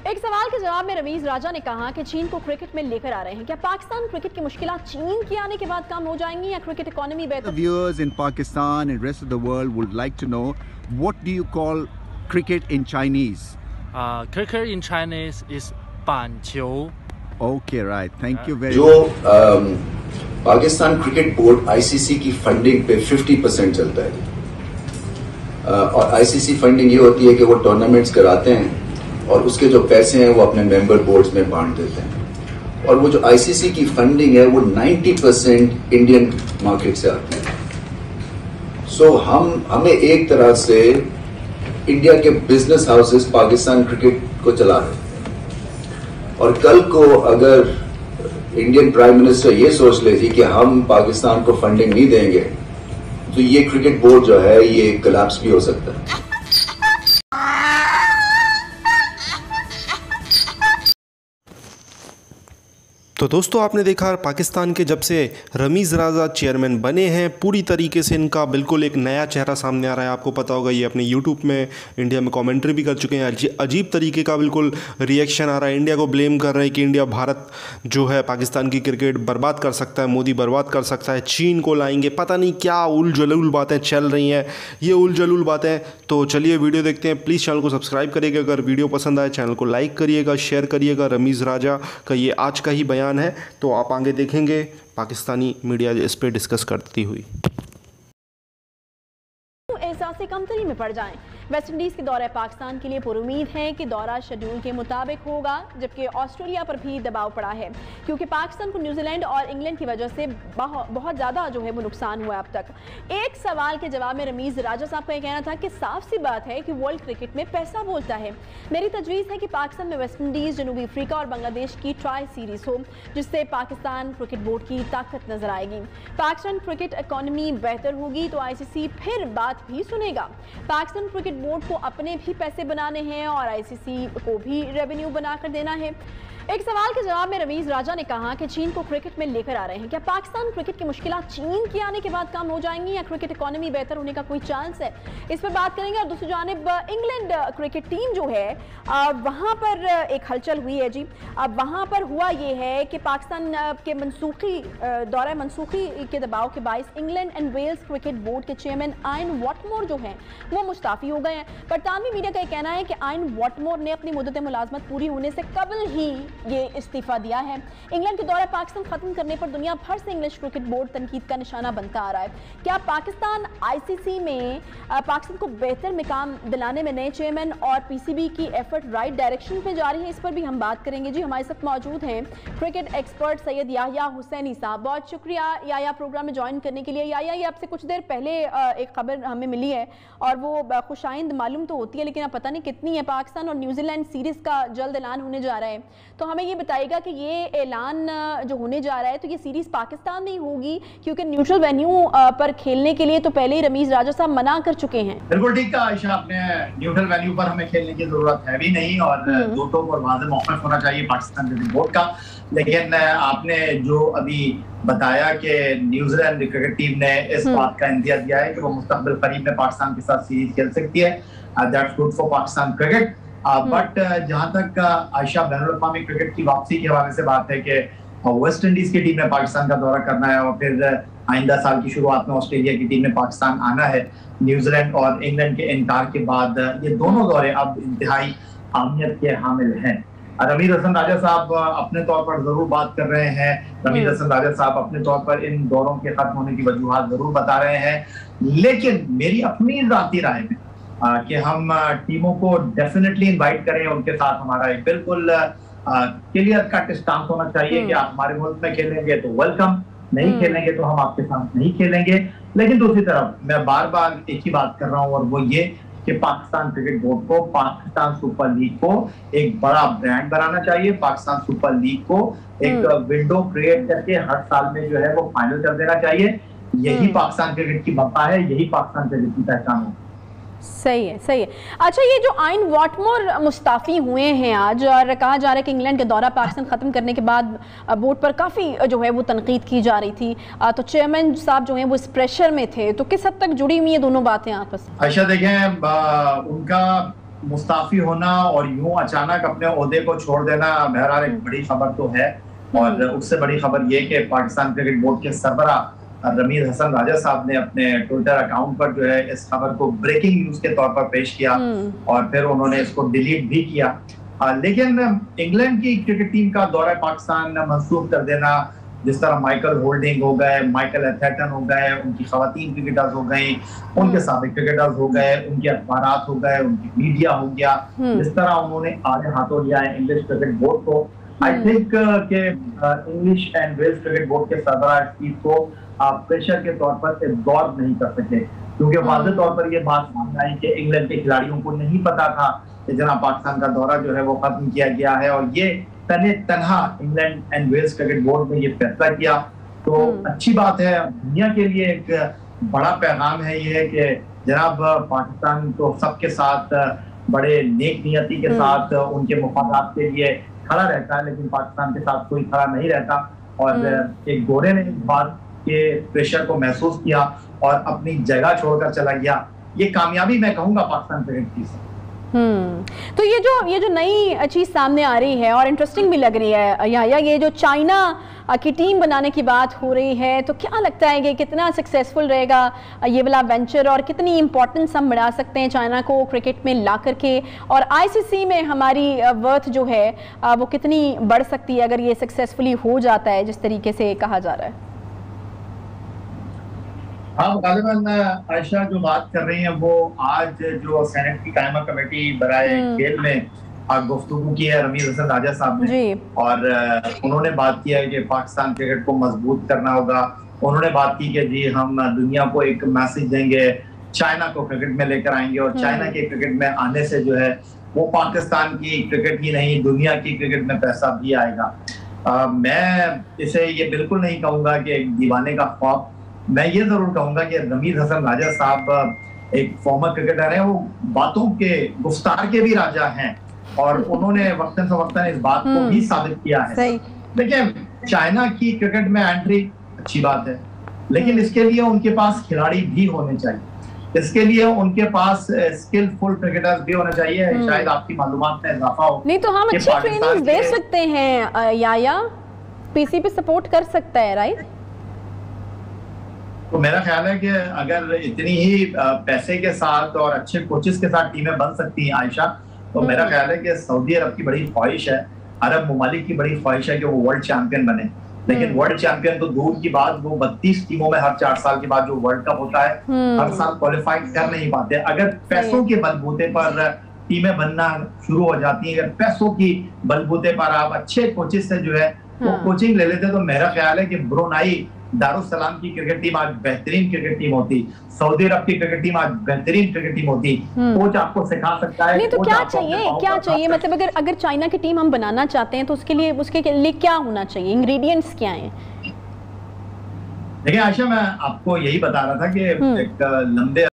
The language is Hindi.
एक सवाल के जवाब में रमीज राजा ने कहा कि चीन को क्रिकेट में लेकर आ रहे हैं। क्या पाकिस्तान क्रिकेट की मुश्किलात चीन के आने के बाद कम हो जाएंगी या क्रिकेट इकोनॉमी बेहतर? Viewers in Pakistan and rest of the world would like to know, what do you call cricket in Chinese? Cricket in Chinese is 板球. Okay, right. Thank you very जो पाकिस्तान क्रिकेट बोर्ड आईसीसी की फंडिंग पे 50% चलता है और आईसीसी फंडिंग ये होती है कि वो टूर्नामेंट्स कराते हैं और उसके जो पैसे हैं वो अपने मेंबर बोर्ड्स में बांट देते हैं और वो जो आईसीसी की फंडिंग है वो 90% इंडियन मार्केट से आती है। सो हमें एक तरह से इंडिया के बिजनेस हाउसेस पाकिस्तान क्रिकेट को चला रहे हैं और कल को अगर इंडियन प्राइम मिनिस्टर ये सोच ले जी कि हम पाकिस्तान को फंडिंग नहीं देंगे तो ये क्रिकेट बोर्ड जो है ये कोलैप्स भी हो सकता है। तो दोस्तों आपने देखा पाकिस्तान के जब से रमीज़ राजा चेयरमैन बने हैं पूरी तरीके से इनका बिल्कुल एक नया चेहरा सामने आ रहा है। आपको पता होगा ये अपने यूट्यूब में इंडिया में कमेंट्री भी कर चुके हैं। अजीब तरीके का बिल्कुल रिएक्शन आ रहा है। इंडिया को ब्लेम कर रहे हैं कि इंडिया भारत जो है पाकिस्तान की क्रिकेट बर्बाद कर सकता है, मोदी बर्बाद कर सकता है, चीन को लाएंगे, पता नहीं क्या उल जलूल बातें चल रही हैं। ये उल जलूल बातें तो चलिए वीडियो देखते हैं। प्लीज़ चैनल को सब्सक्राइब करिएगा, अगर वीडियो पसंद आए चैनल को लाइक करिएगा, शेयर करिएगा। रमीज़ राजा का ये आज का ही बयान है तो आप आगे देखेंगे पाकिस्तानी मीडिया इस पे डिस्कस करती हुई। एहसास कमतरी में पड़ जाएं। वेस्टइंडीज के दौरे पाकिस्तान के लिए पुरुमीद है कि दौरा शेड्यूल के मुताबिक होगा, जबकि ऑस्ट्रेलिया पर भी दबाव पड़ा है क्योंकि पाकिस्तान को न्यूजीलैंड और इंग्लैंड की वजह से बहुत ज़्यादा जो है वो नुकसान हुआ अब तक। एक सवाल के जवाब में रमीज़ राजा साहब का यह कहना था कि साफ सी बात है कि वर्ल्ड क्रिकेट में पैसा बोलता है। मेरी तजवीज़ है कि पाकिस्तान में वेस्टइंडीज़, जनूबी अफ्रीका और बांग्लादेश की ट्राई सीरीज़ हो जिससे पाकिस्तान क्रिकेट बोर्ड की ताकत नजर आएगी। पाकिस्तान क्रिकेट इकॉनमी बेहतर होगी तो आईसीसी फिर बात भी सुनेगा। पाकिस्तान क्रिकेट बोर्ड को अपने भी पैसे बनाने हैं और आईसीसी को भी रेवेन्यू बनाकर देना है। एक सवाल के जवाब में रमीज राजा ने कहा कि चीन को क्रिकेट में लेकर आ रहे हैं। क्या पाकिस्तान क्रिकेट की मुश्किलात चीन के आने के बाद कम हो जाएंगी या क्रिकेट इकोनॉमी बेहतर होने का कोई चांस है, इस पर बात करेंगे। और दूसरी जानिब इंग्लैंड क्रिकेट टीम जो है वहाँ पर एक हलचल हुई है जी। अब वहाँ पर हुआ ये है कि पाकिस्तान के दौरा मनसूखी के दबाव के बायस England and Wales cricket board के चेयरमैन आयन वॉटमोर जो हैं वो मुस्ताफ़ी हो गए हैं। बरतानवी मीडिया का कहना है कि आयन वॉटमोर ने अपनी मुद्दत मुलाजमत पूरी होने से कबल ही ये इस्तीफा दिया है। इंग्लैंड के दौरा पाकिस्तान खत्म करने पर दुनिया भर से इंग्लिश क्रिकेट बोर्ड तनकीद का निशाना बनता आ रहा है। क्या पाकिस्तान आईसीसी में पाकिस्तान को बेहतर मुकाम दिलाने में नए चेयरमैन और पीसीबी की एफर्ट राइट डायरेक्शन में जा रही है, इस पर भी हम बात करेंगे जी। हमारे साथ मौजूद हैं क्रिकेट एक्सपर्ट सैयद याह्या हुसैनी साहब। बहुत शुक्रिया याह्या प्रोग्राम में ज्वाइन करने के लिए। याह्या, ये आपसे कुछ देर पहले एक खबर हमें मिली है और वो खुशाइंद मालूम तो होती है लेकिन अब पता नहीं कितनी है। पाकिस्तान और न्यूजीलैंड सीरीज का जल्द ऐलान होने जा रहा है, तो हमें ये बताइएगा कि ये ऐलान जो होने जा रहा है तो ये सीरीज पाकिस्तान में ही होगी क्योंकि न्यूट्रल वेन्यू पर खेलने के लिए तो पहले ही रमीज राजा साहब मना कर चुके हैं। बिल्कुल ठीक कहा आयशा आपने, न्यूट्रल वेन्यू पर हमें खेलने की जरूरत है भी नहीं और दो टोक और वाज़ेह मौक़िफ़ होना चाहिए पाकिस्तान क्रिकेट बोर्ड का। लेकिन आपने जो अभी बताया कि न्यूजीलैंड क्रिकेट टीम ने इस बात का इंदिया दिया है कि वो मुस्तक़बिल करीब में पाकिस्तान के साथ सीरीज खेल सकती है, that's good for Pakistan cricket. But जहां तक आयशा बैनुल-अक़वामी क्रिकेट की वापसी के हवाले से बात है कि वेस्ट इंडीज की टीम ने पाकिस्तान का दौरा करना है और फिर आइंदा साल की शुरुआत में ऑस्ट्रेलिया की टीम ने पाकिस्तान आना है। न्यूजीलैंड और इंग्लैंड के इनकार के बाद ये दोनों दौरे अब इंतहाई अहमियत के हामिल हैं। रमीज हसन राजा साहब अपने तौर पर जरूर बात कर रहे हैं। रमीज हसन राजा साहब अपने तौर पर इन दौरों के खत्म होने की वजूहात जरूर बता रहे हैं, लेकिन मेरी अपनी ज़ाती राय में कि हम टीमों को डेफिनेटली इनवाइट करें, उनके साथ हमारा एक बिल्कुल क्लियर कट स्टांस होना चाहिए कि आप हमारे मुल्क में खेलेंगे तो वेलकम, नहीं खेलेंगे तो हम आपके साथ नहीं खेलेंगे। लेकिन दूसरी तरफ मैं बार बार एक ही बात कर रहा हूँ और वो ये कि पाकिस्तान क्रिकेट बोर्ड को पाकिस्तान सुपर लीग को एक बड़ा ब्रांड बनाना चाहिए। पाकिस्तान सुपर लीग को एक विंडो क्रिएट करके हर साल में जो है वो फाइनल कर देना चाहिए। यही पाकिस्तान क्रिकेट की बका है, यही पाकिस्तान क्रिकेट की पहचान है। सही है, सही है। अच्छा, ये जो आयन वॉटमोर मुस्ताफ़ी हुए हैं आज और कहा जा रहा है कि इंग्लैंड का दौरा पाकिस्तान ख़त्म करने के बाद बोर्ड पर काफ़ी जो है वो तनकीद की जा रही थी, तो चेयरमैन साहब जो हैं वो इस प्रेशर में थे, तो किस हद तक जुड़ी हुई ये दोनों बातें आपस में? अच्छा देखें, उनका मुस्ताफी होना और यूं अचानक अपने ओहदे को छोड़ देना बहरहाल एक बड़ी खबर तो है। और उससे बड़ी खबर ये कि पाकिस्तान क्रिकेट बोर्ड के सरबराह रमीज हसन राजा साहब ने अपने ट्विटर अकाउंट पर जो है इस खबर को ब्रेकिंग न्यूज के तौर पर पेश किया और फिर उन्होंने इसको डिलीट भी किया। लेकिन इंग्लैंड की क्रिकेट टीम का दौरा पाकिस्तान मंसूख कर देना, जिस तरह माइकल होल्डिंग हो गए, माइकल एथर्टन हो गए, उनकी खवातीन क्रिकेटर्स हो गई, उनके साबिक क्रिकेटर्स हो गए, उनके अखबारात हो गए, उनकी मीडिया हो गया, जिस तरह उन्होंने आगे हाथों लिया है इंग्लिश क्रिकेट बोर्ड को। आई थिंक के English and Wales cricket board के सरबराह इस चीज को प्रेशर के तौर पर एब्जॉर्ब नहीं कर सके, क्योंकि वाज़ेह तौर पर यह बात सामने आई कि इंग्लैंड के खिलाड़ियों को नहीं पता था कि जनाब पाकिस्तान का दौरा जो है वो खत्म किया गया है, और ये तन्हा England and Wales cricket board ने ये फैसला किया। तो अच्छी बात है, दुनिया के लिए एक बड़ा पैगाम है ये कि जनाब पाकिस्तान तो सबके साथ बड़े नेक नियति के साथ उनके मुफादात के लिए खड़ा रहता है, लेकिन पाकिस्तान के साथ कोई खड़ा नहीं रहता। और एक गोरे ने इस बात के प्रेशर को महसूस किया और अपनी जगह छोड़कर चला गया। ये कामयाबी मैं कहूंगा पाकिस्तान क्रिकेट की। तो ये जो नई चीज सामने आ रही है और इंटरेस्टिंग भी लग रही है, या ये जो चाइना की टीम बनाने की बात हो रही है, तो क्या लगता है कि कितना सक्सेसफुल रहेगा ये वाला वेंचर और कितनी इंपॉर्टेंस हम बढ़ा सकते हैं चाइना को क्रिकेट में ला करके, और आईसीसी में हमारी वर्थ जो है वो कितनी बढ़ सकती है अगर ये सक्सेसफुली हो जाता है जिस तरीके से कहा जा रहा है? हाँ, गालिबन आयशा जो बात कर रही हैं वो आज जो सेनेट की कायमा कमेटी बराए खेल में गुफ्तगू की है रमीज हसन राजा साहब ने, और उन्होंने बात किया है कि पाकिस्तान क्रिकेट को मजबूत करना होगा। उन्होंने बात की कि जी हम दुनिया को एक मैसेज देंगे, चाइना को क्रिकेट में लेकर आएंगे, और चाइना के क्रिकेट में आने से जो है वो पाकिस्तान की क्रिकेट ही नहीं दुनिया की क्रिकेट में पैसा भी आएगा। मैं इसे ये बिल्कुल नहीं कहूंगा कि एक दीवाने का ख्वाब, मैं ये जरूर कहूंगा कि रमीज हसन राजा साहब एक फॉर्मर क्रिकेटर हैं, वो बातों के गुफ्तार के भी राजा हैं, और उन्होंने वक्तन फवक्तन इस बात को भी साबित किया है। देखिए, चाइना की क्रिकेट में एंट्री अच्छी बात है, लेकिन इसके लिए उनके पास खिलाड़ी भी होने चाहिए, इसके लिए उनके पास स्किलफुल क्रिकेटर्स भी होने चाहिए। शायद आपकी मालूमात में इजाफा हो। नहीं तो हम अच्छी ट्रेनिंग दे सकते हैं, या पीसीबी सपोर्ट कर सकता है, राइट? तो मेरा ख्याल है कि अगर इतनी ही पैसे के साथ और अच्छे कोचेस के साथ टीमें बन सकती हैं आयशा, तो मेरा ख्याल है कि सऊदी अरब की बड़ी ख्वाहिश है, अरब ममालिक की बड़ी ख्वाहिश है कि वो वर्ल्ड चैंपियन बने। लेकिन वर्ल्ड चैंपियन तो दूर की बात, वो 32 टीमों में हर 4 साल के बाद जो वर्ल्ड कप होता है हर साल क्वालिफाई कर नहीं पाते। अगर पैसों के बलबूते पर टीमें बनना शुरू हो जाती हैं, अगर पैसों की बलबूते पर आप अच्छे कोचेस से जो है वो कोचिंग ले लेते, तो मेरा ख्याल है कि ब्रुनाई दारुस्सलाम की क्रिकेट टीम आज बेहतरीन क्रिकेट टीम होती, सऊदी अरब की क्रिकेट टीम आज बेहतरीन क्रिकेट टीम होती। कोच आपको सिखा सकता है। नहीं तो क्या चाहिए मतलब अगर चाइना की टीम हम बनाना चाहते हैं तो उसके लिए क्या होना चाहिए, इंग्रेडिएंट्स क्या हैं? देखिए आयशा, मैं आपको यही बता रहा था कि एक लंबे